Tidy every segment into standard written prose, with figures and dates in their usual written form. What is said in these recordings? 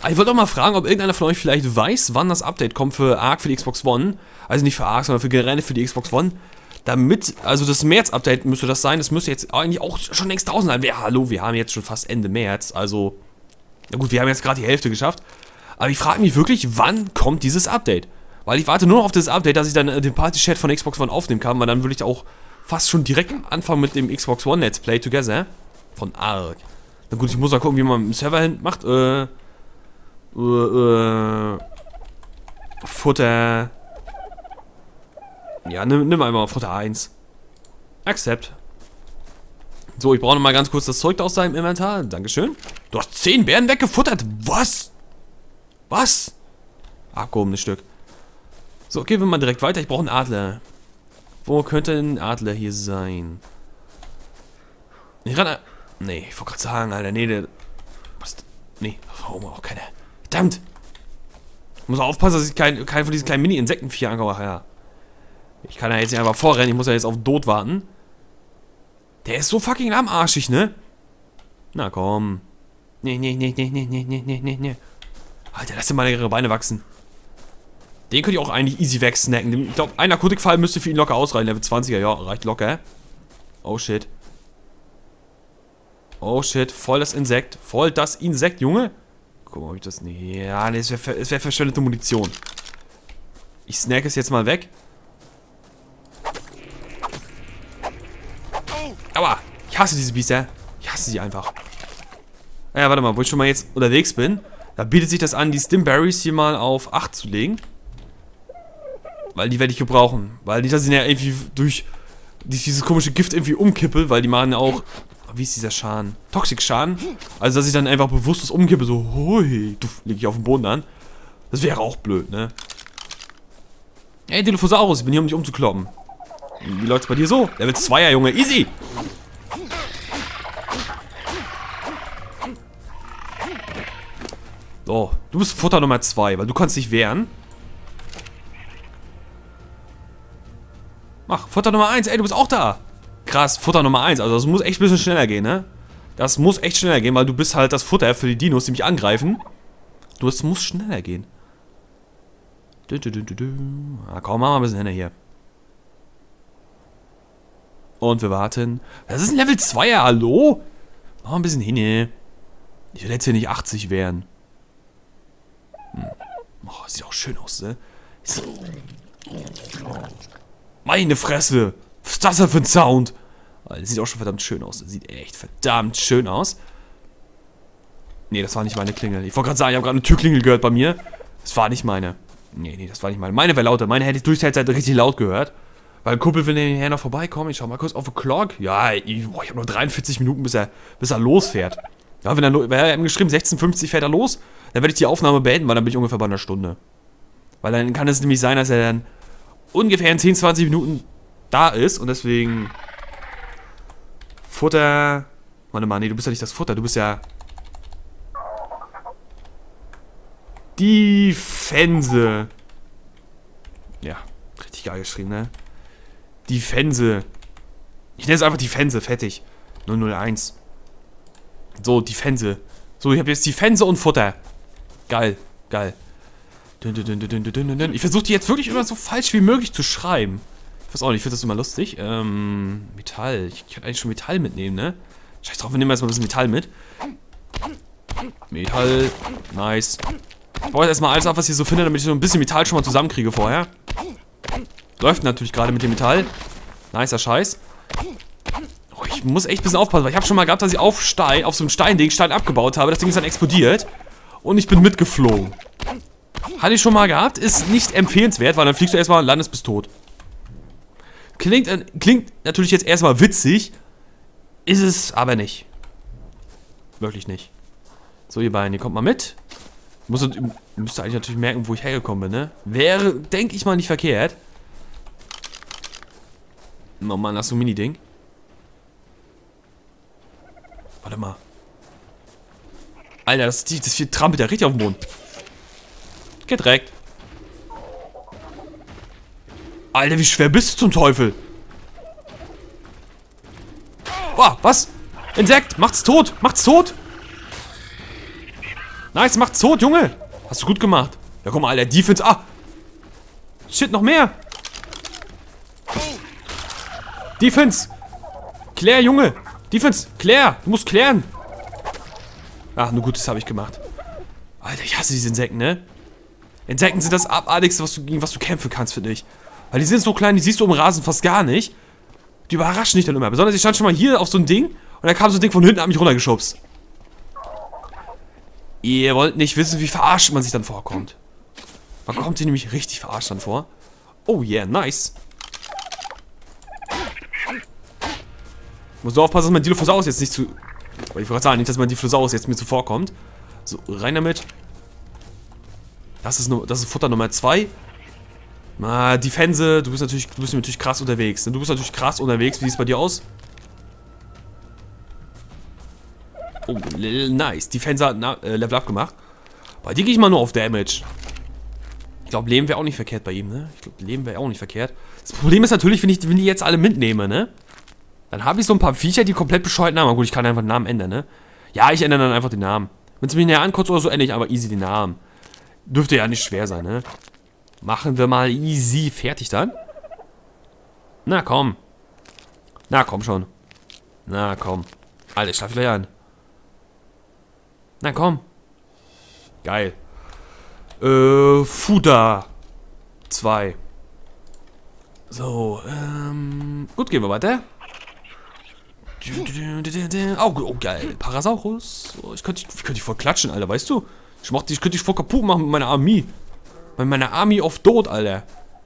Ich wollte auch mal fragen, ob irgendeiner von euch vielleicht weiß, wann das Update kommt für Ark für die Xbox One. Also nicht für Ark, sondern für generell für die Xbox One. Damit, also das März-Update müsste das sein. Das müsste jetzt eigentlich auch schon längst draußen sein. Hallo, wir haben jetzt schon fast Ende März. Also, na gut, wir haben jetzt gerade die Hälfte geschafft. Aber ich frage mich wirklich, wann kommt dieses Update? Weil ich warte nur noch auf das Update, dass ich dann den Party-Chat von Xbox One aufnehmen kann. Weil dann würde ich auch fast schon direkt anfangen mit dem Xbox One Let's Play Together von Ark. Na gut, ich muss mal gucken, wie man einen Server hin macht. Futter. Ja, nimm einfach mal Futter 1. Accept. So, ich brauche noch mal ganz kurz das Zeug aus seinem Inventar. Dankeschön. Du hast 10 Bären weggefuttert. Was? Was? Abgehobenes Stück. So, gehen wir mal direkt weiter. Ich brauche einen Adler. Wo könnte ein Adler hier sein? Ich ran. Nee, ich wollte gerade sagen, Alter. Nee, der. Was? Nee, warum auch keiner. Verdammt! Ich muss aufpassen, dass ich keinen von diesen kleinen Mini-Insektenviecher ankomme. Ach ja. Ich kann ja jetzt nicht einfach vorrennen. Ich muss ja jetzt auf Tod warten. Der ist so fucking lahmarschig, ne? Na komm. Nee. Alter, lass dir mal ihre Beine wachsen. Den könnt ihr auch eigentlich easy wegsnacken. Ich glaube, ein Narkotikfall müsste für ihn locker ausreichen. Level 20er, ja, reicht locker. Oh shit. Oh shit, voll das Insekt. Voll das Insekt, Junge. Guck mal, ob ich das... Nee, ja, nee, es wär verschwendete Munition. Ich snack es jetzt mal weg. Aua! Ich hasse diese Biester. Ich hasse sie einfach. Naja, warte mal, wo ich schon mal jetzt unterwegs bin, da bietet sich das an, die Stimberries hier mal auf 8 zu legen. Weil die werde ich gebrauchen. Weil die, dass ich ja irgendwie durch dieses komische Gift irgendwie umkippe, weil die machen ja auch... Wie ist dieser Schaden? Toxik-Schaden. Also, dass ich dann einfach bewusstlos umkippe, so, hui, du leg ich auf den Boden an. Das wäre auch blöd, ne? Ey, Dilophosaurus, ich bin hier, um dich umzukloppen. Wie läuft's bei dir so? Level 2er, Junge, easy! So, du bist Futter Nummer 2, weil du kannst dich wehren. Mach, Futter Nummer 1, ey, du bist auch da! Krass, Futter Nummer 1, also das muss echt ein bisschen schneller gehen, ne? Das muss echt schneller gehen, weil du bist halt das Futter für die Dinos, die mich angreifen. Das muss schneller gehen. Ah, komm, mach mal ein bisschen hinter hier. Und wir warten. Das ist ein Level 2er, hallo? Mach mal ein bisschen hin. Ich will jetzt hier nicht 80 werden. Oh, sieht auch schön aus, ne? Meine Fresse! Was ist das denn für ein Sound? Das sieht auch schon verdammt schön aus. Das sieht echt verdammt schön aus. Nee, das war nicht meine Klingel. Ich wollte gerade sagen, ich habe gerade eine Türklingel gehört bei mir. Das war nicht meine. Nee, das war nicht meine. Meine wäre lauter. Meine hätte ich durch die Zeit richtig laut gehört. Weil ein Kumpel will nachher noch vorbeikommen. Ich schau mal kurz auf den Clock. Ja, ich habe noch 43 Minuten, bis er losfährt. Ja, wenn er ihm geschrieben, 16:50 fährt er los, dann werde ich die Aufnahme beenden, weil dann bin ich ungefähr bei einer Stunde. Weil dann kann es nämlich sein, dass er dann ungefähr in 10, 20 Minuten da ist und deswegen Futter. Warte mal, nee, du bist ja nicht das Futter, du bist ja die Fense. Ja, richtig geil geschrieben, ne? Die Fense. Ich nenne es einfach die Fense, fertig. 001. So, die Fense. So, ich habe jetzt die Fense und Futter. Geil, geil. Ich versuche die jetzt wirklich immer so falsch wie möglich zu schreiben. Ich weiß auch nicht, ich finde das immer lustig. Metall. Ich kann eigentlich schon Metall mitnehmen, ne? Scheiß drauf, wir nehmen erstmal ein bisschen Metall mit. Metall. Nice. Ich baue jetzt erstmal alles ab, was ich hier so finde, damit ich so ein bisschen Metall schon mal zusammenkriege vorher. Läuft natürlich gerade mit dem Metall. Nicer Scheiß. Oh, ich muss echt ein bisschen aufpassen, weil ich habe schon mal gehabt, dass ich auf so einem Stein abgebaut habe. Das Ding ist dann explodiert. Und ich bin mitgeflogen. Hatte ich schon mal gehabt. Ist nicht empfehlenswert, weil dann fliegst du erstmal und landest bis tot. Klingt natürlich jetzt erstmal witzig. Ist es aber nicht. Wirklich nicht. So, ihr beiden, ihr kommt mal mit. Müsst eigentlich natürlich merken, wo ich hergekommen bin, ne? Wäre, denke ich mal, nicht verkehrt. Oh Mann, das ist so ein Mini-Ding. Warte mal. Alter, das trampelt ja richtig auf den Boden. Gedreckt. Alter, wie schwer bist du zum Teufel? Boah, was? Insekt, macht's tot, macht's tot. Nice, mach tot, Junge. Hast du gut gemacht. Ja, guck mal, Alter, Defense. Ah. Shit, noch mehr. Defense. Klär, Junge. Defense, klär. Du musst klären. Ach, nur Gutes habe ich gemacht. Alter, ich hasse diese Insekten, ne? Insekten sind das Abartigste, gegen was du kämpfen kannst, finde ich. Weil die sind so klein, die siehst du im Rasen fast gar nicht. Die überraschen dich dann immer. Besonders, ich stand schon mal hier auf so ein Ding und dann kam so ein Ding von hinten, hat mich runtergeschubst. Ihr wollt nicht wissen, wie verarscht man sich dann vorkommt. Man kommt sich nämlich richtig verarscht dann vor. Oh yeah, nice. Muss nur aufpassen, dass mein Dilophosaurus jetzt nicht zu... Ich wollte gerade sagen, nicht, dass mein Dilophosaurus jetzt mir zuvorkommt. So, rein damit. Das ist Futter Nummer 2. Na, Defense, du bist natürlich krass unterwegs. Du bist natürlich krass unterwegs. Wie sieht es bei dir aus? Oh, nice. Defense hat Level Up gemacht. Bei dir gehe ich mal nur auf Damage. Ich glaube, Leben wäre auch nicht verkehrt bei ihm, ne? Ich glaube, Leben wäre auch nicht verkehrt. Das Problem ist natürlich, wenn ich die jetzt alle mitnehme, ne? Dann habe ich so ein paar Viecher, die komplett bescheuert Namen haben. Gut, ich kann einfach den Namen ändern, ne? Ja, ich ändere dann einfach den Namen. Wenn es mich näher anguckt oder so, ändere ich aber easy den Namen. Dürfte ja nicht schwer sein, ne? Machen wir mal easy. Fertig dann. Na komm. Na komm schon. Na komm. Alter, ich schlaf gleich an. Na komm. Geil. Fuda 2. So, gut, gehen wir weiter. Oh, geil. Parasaurus. Oh, ich könnte dich voll klatschen, Alter, weißt du? Ich könnte dich voll kaputt machen mit meiner Armee. Mit meiner Army of Tod, Alter.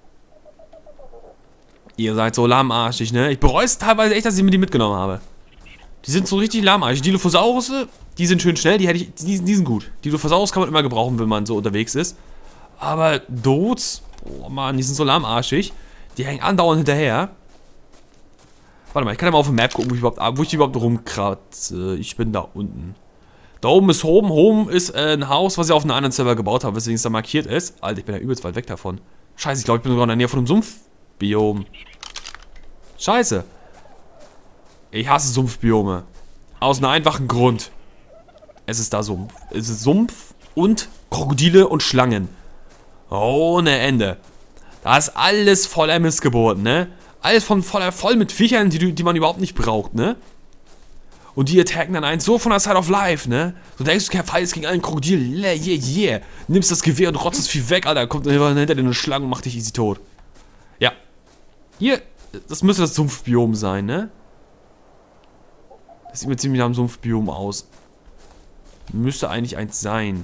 Ihr seid so lahmarschig, ne? Ich bereue es teilweise echt, dass ich mir die mitgenommen habe. Die sind so richtig lahmarschig. Die Dilophosaurus, die sind schön schnell, die sind gut. Die Dilophosaurus kann man immer gebrauchen, wenn man so unterwegs ist. Aber Dots, oh Mann, die sind so lahmarschig. Die hängen andauernd hinterher. Warte mal, ich kann ja mal auf der Map gucken, wo ich überhaupt rumkratze. Ich bin da unten. Da oben ist Home. Home ist ein Haus, was ich auf einem anderen Server gebaut habe, weswegen es da markiert ist. Alter, ich bin ja übelst weit weg davon. Scheiße, ich glaube, ich bin sogar in der Nähe von einem Sumpfbiom. Scheiße. Ich hasse Sumpfbiome. Aus einem einfachen Grund. Es ist da Sumpf. Es ist Sumpf und Krokodile und Schlangen. Ohne Ende. Da ist alles voller Missgeburt, ne? Alles voll mit Viechern, die man überhaupt nicht braucht, ne? Und die attacken dann einen so von der Side of Life, ne? Du denkst, du kämpfst gegen einen Krokodil, yeah. Nimmst das Gewehr und rotzt es viel weg, Alter. Kommt hinter dir eine Schlange und macht dich easy tot. Ja. Hier, das müsste das Sumpfbiom sein, ne? Das sieht mir ziemlich nach einem Sumpfbiom aus. Müsste eigentlich eins sein.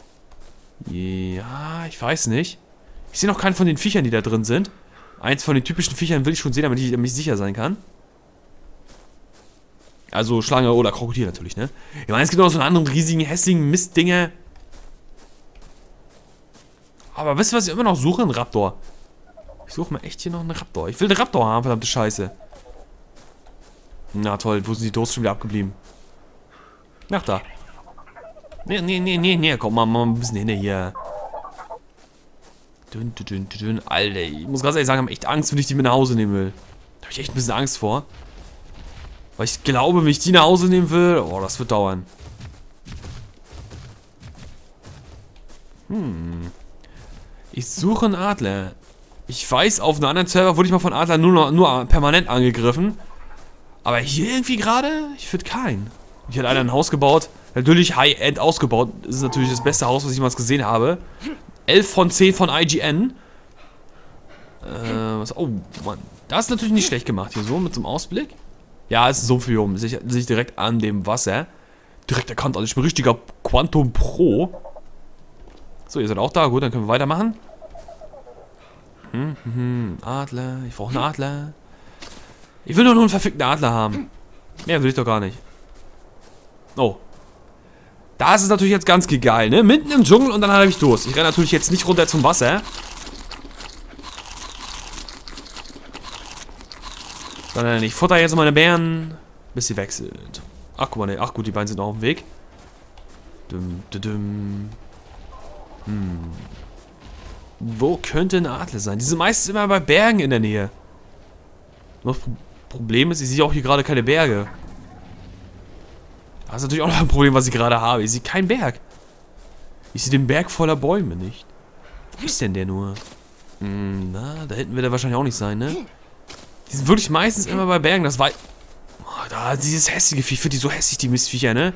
Ja, ich weiß nicht. Ich sehe noch keinen von den Viechern, die da drin sind. Eins von den typischen Viechern will ich schon sehen, damit ich mich sicher sein kann. Also Schlange oder Krokodil natürlich, ne? Ich meine, es gibt noch so einen anderen riesigen, hässlichen Mistdinger. Aber wisst ihr, was ich immer noch suche? Ein Raptor. Ich suche mal echt hier noch einen Raptor. Ich will einen Raptor haben, verdammte Scheiße. Na toll, wo sind die Dosen schon wieder abgeblieben? Ach, da. Nee, komm mal ein bisschen hinter hier. Alter, ich muss ganz ehrlich sagen, ich habe echt Angst, wenn ich die mit nach Hause nehmen will. Da habe ich echt ein bisschen Angst vor. Weil ich glaube, wenn ich die nach Hause nehmen will, oh, das wird dauern. Ich suche einen Adler. Ich weiß, auf einem anderen Server wurde ich mal von Adler nur permanent angegriffen. Aber hier irgendwie gerade, ich finde keinen. Ich hatte ein Haus gebaut, natürlich High-End ausgebaut. Das ist natürlich das beste Haus, was ich jemals gesehen habe. 11 von 10 von IGN. Oh, Mann. Das ist natürlich nicht schlecht gemacht hier so, mit so einem Ausblick. Ja, es ist so viel um. Sich direkt an dem Wasser. Direkt erkannt, also ich bin richtiger Quantum Pro. So, ihr seid auch da. Gut, dann können wir weitermachen. Adler. Ich brauche einen Adler. Ich will nur einen verfickten Adler haben. Mehr will ich doch gar nicht. Oh. Da ist es natürlich jetzt ganz geil, ne? Mitten im Dschungel und dann habe ich Durst. Ich renne natürlich jetzt nicht runter zum Wasser. Sondern ich futter jetzt meine Bären, bis sie weg sind. Ach, guck mal, ne. Ach gut, die beiden sind noch auf dem Weg. Wo könnte ein Adler sein? Die sind meistens immer bei Bergen in der Nähe. Das Problem ist, ich sehe auch hier gerade keine Berge. Das ist natürlich auch noch ein Problem, was ich gerade habe. Ich sehe keinen Berg. Ich sehe den Berg voller Bäume nicht. Wo ist denn der nur? Na, da hinten wird er wahrscheinlich auch nicht sein, ne? Die sind wirklich meistens immer bei Bergen. Das war... Oh, da, dieses hässliche Vieh. Ich finde die so hässlich, die Mistviecher, ne?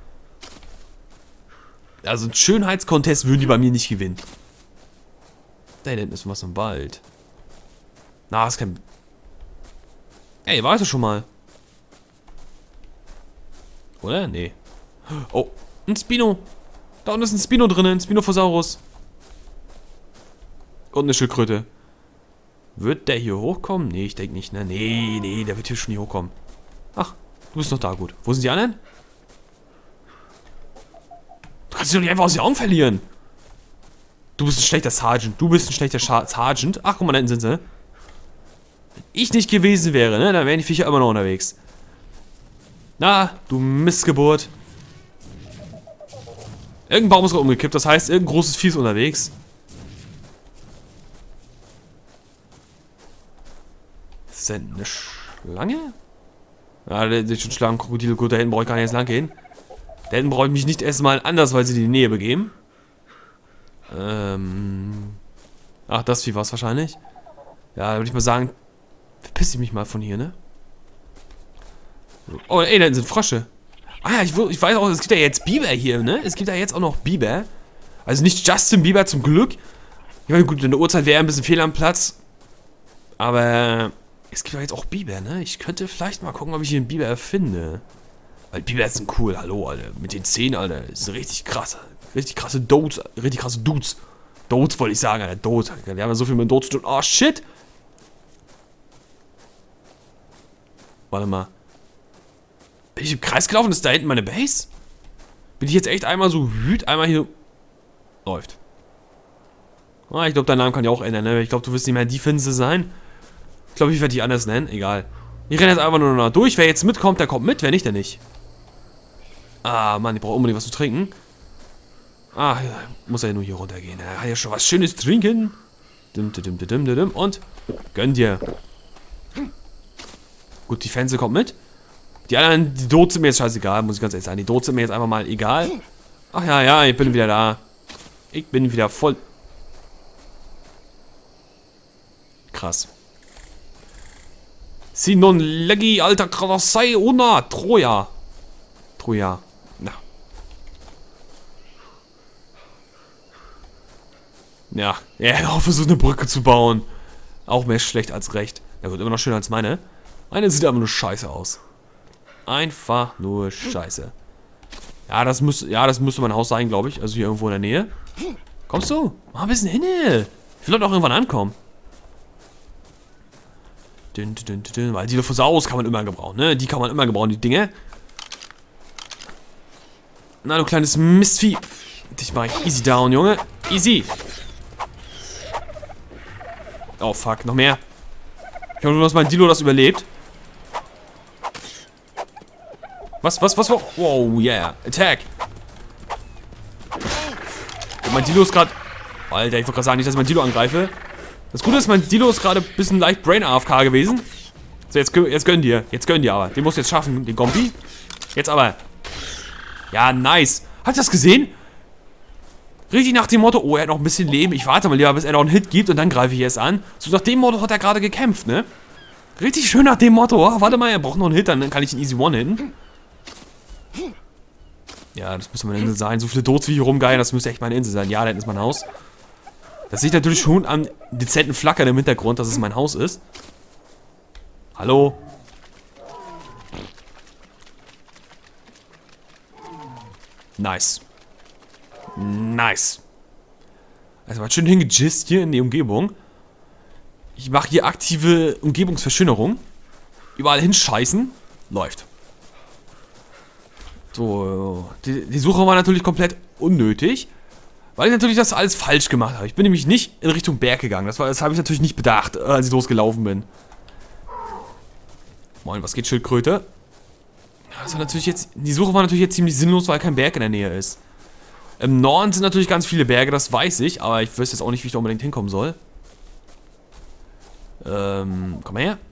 Also einen Schönheitskontest würden die bei mir nicht gewinnen. Da hinten ist was im Wald. Na, ist kein... Ey, warte schon mal. Oder? Nee. Oh, ein Spino. Da unten ist ein Spino drin, ein Spinosaurus. Und eine Schildkröte. Wird der hier hochkommen? Nee, ich denke nicht, ne? Nee, der wird hier schon hier hochkommen. Ach, du bist noch da, gut. Wo sind die anderen? Du kannst dich doch nicht einfach aus den Augen verlieren. Du bist ein schlechter Sergeant. Du bist ein schlechter Sergeant. Ach, guck mal, da hinten sind sie. Wenn ich nicht gewesen wäre, ne? Dann wären die Viecher immer noch unterwegs. Na, du Missgeburt. Irgendein Baum ist gerade umgekippt. Das heißt, irgendein großes Vieh ist unterwegs. Ist denn eine Schlange? Ja, der ist schon Schlangen, Krokodile. Gut, da hinten brauche ich gar nicht erst lang gehen. Da hinten brauche ich mich nicht erstmal andersweise in die Nähe begeben. Ach, das Vieh war es wahrscheinlich. Ja, würde ich mal sagen, verpiss ich mich mal von hier, ne? Oh, ey, da hinten sind Frösche. Ah ja, ich weiß auch, es gibt ja jetzt Biber hier, ne? Es gibt ja jetzt auch noch Biber. Also nicht Justin Bieber zum Glück. Ich meine, gut, in der Uhrzeit wäre ein bisschen fehl am Platz. Aber es gibt ja jetzt auch Biber, ne? Ich könnte vielleicht mal gucken, ob ich hier einen Biber finde. Weil Biber sind cool, hallo, Alter. Mit den Zähnen, Alter. Das sind richtig krasse Dudes. Richtig krasse Dudes. Dudes wollte ich sagen, Alter. Dudes. Die haben ja so viel mit Dudes zu tun. Oh, shit. Warte mal. Bin ich im Kreis gelaufen? Ist da hinten meine Base? Bin ich jetzt echt einmal so wütend, einmal hier... Läuft. Ah, ich glaube, dein Name kann ja auch ändern, ne? Ich glaube, du wirst nicht mehr die Finse sein. Ich glaube, ich werde dich anders nennen. Egal. Ich renne jetzt einfach nur noch durch. Wer jetzt mitkommt, der kommt mit. Wer nicht, der nicht. Ah, Mann, ich brauche unbedingt was zu trinken. Ah, muss ja nur hier runtergehen. Er hat ja schon was Schönes trinken. Und gönn dir. Gut, die Fense kommt mit. Die anderen, die Dots sind mir jetzt scheißegal, muss ich ganz ehrlich sagen. Die Dots sind mir jetzt einfach mal egal. Ach ja, ich bin wieder da. Ich bin wieder voll... Krass. Sinon leggi alter Krassei una Troja. Na. Ja, er hat auch versucht, eine Brücke zu bauen. Auch mehr schlecht als recht. Ja gut, immer noch schöner als meine. Meine sieht aber nur scheiße aus. Einfach nur scheiße. Ja, das müsste mein Haus sein, glaube ich. Also hier irgendwo in der Nähe. Kommst du? Mach ein bisschen hin. Ich will doch auch irgendwann ankommen. Weil die Dilophosaurus kann man immer gebrauchen, ne? Die kann man immer gebrauchen, die Dinge. Na, du kleines Mistvieh. Dich mach ich easy down, Junge. Easy. Oh, fuck. Noch mehr. Ich hoffe, dass mein Dilo das überlebt. Was? Wow, yeah. Attack. Und mein Dilo ist gerade... Alter, ich wollte gerade sagen, nicht, dass ich mein Dilo angreife. Das Gute ist, mein Dilo ist gerade ein bisschen leicht Brain-AFK gewesen. So, jetzt gönn dir. Jetzt gönn dir aber. Den musst du jetzt schaffen, den Gombi. Jetzt aber. Ja, nice. Habt ihr das gesehen? Richtig nach dem Motto, oh, er hat noch ein bisschen Leben. Ich warte mal lieber, bis er noch einen Hit gibt und dann greife ich erst an. So nach dem Motto hat er gerade gekämpft, ne? Richtig schön nach dem Motto. Oh, warte mal, er braucht noch einen Hit, dann kann ich ihn easy one-hitten. Ja, das müsste meine Insel sein. So viele Dots wie hier rumgeilen, das müsste echt meine Insel sein. Ja, da hinten ist mein Haus. Das sieht natürlich schon am dezenten Flackern im Hintergrund, dass es mein Haus ist. Hallo? Nice. Nice. Also mal schön hingejist hier in die Umgebung. Ich mache hier aktive Umgebungsverschönerung. Überall hinscheißen. Läuft. So, die Suche war natürlich komplett unnötig. Weil ich natürlich das alles falsch gemacht habe. Ich bin nämlich nicht in Richtung Berg gegangen. Das habe ich natürlich nicht bedacht, als ich losgelaufen bin. Moin, was geht, Schildkröte? Das war natürlich jetzt, die Suche war natürlich jetzt ziemlich sinnlos, weil kein Berg in der Nähe ist. Im Norden sind natürlich ganz viele Berge, das weiß ich. Aber ich wüsste jetzt auch nicht, wie ich da unbedingt hinkommen soll. Komm mal her.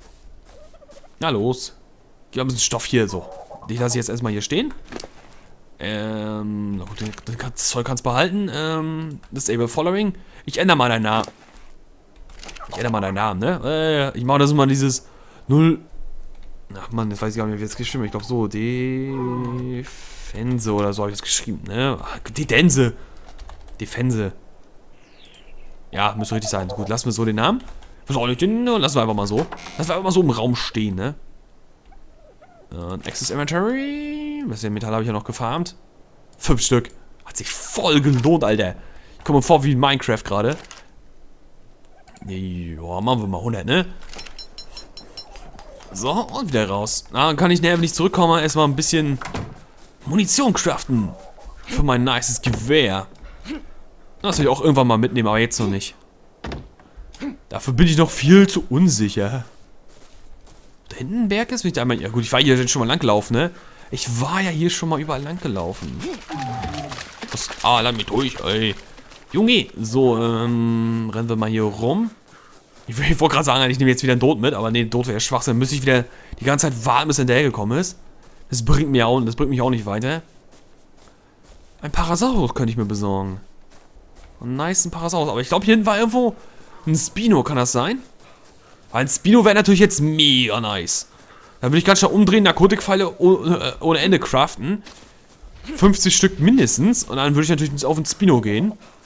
Na los. Ich habe ein bisschen Stoff hier, so. Ich lasse jetzt erstmal hier stehen. Na gut, das Zeug kannst du behalten. Disable Following. Ich ändere mal deinen Namen. Ne? Ich mache das immer dieses 0. Ach man, jetzt weiß ich gar nicht mehr, wie es geschrieben ist. Ich glaube so, Defense oder so habe ich das geschrieben, ne? Defense. Ja, müsste richtig sein. Gut, lassen wir so den Namen. Lassen wir einfach mal so. Lassen wir einfach mal so im Raum stehen, ne? Access Inventory. Was ist Metall habe ich ja noch gefarmt. 5 Stück. Hat sich voll gelohnt, Alter. Ich komme mir vor wie in Minecraft gerade. Ja, machen wir mal 100, ne? So, und wieder raus. Dann kann ich näher, wenn ich zurückkomme, erstmal ein bisschen Munition craften. Für mein nices Gewehr. Das will ich auch irgendwann mal mitnehmen, aber jetzt noch nicht. Dafür bin ich noch viel zu unsicher. Da hinten ein Berg ist? Bin ich einmal, ja gut, ich war hier schon mal lang gelaufen, ne? Ich war ja hier schon mal überall lang gelaufen. Lass mich durch, ey. Junge, so, rennen wir mal hier rum. Ich wollte gerade sagen, ich nehme jetzt wieder einen Tod mit, aber nee, Tod wäre Schwachsinn. Dann müsste ich wieder die ganze Zeit warten, bis er hinterhergekommen ist. Das bringt mich auch nicht weiter. Ein Parasaurus könnte ich mir besorgen. Einen nicen Parasaurus. Aber ich glaube, hier hinten war irgendwo ein Spino, kann das sein? Weil ein Spino wäre natürlich jetzt mega nice. Da würde ich ganz schnell umdrehen, Narkotikpfeile ohne Ende craften. 50 Stück mindestens. Und dann würde ich natürlich auf den Spino gehen.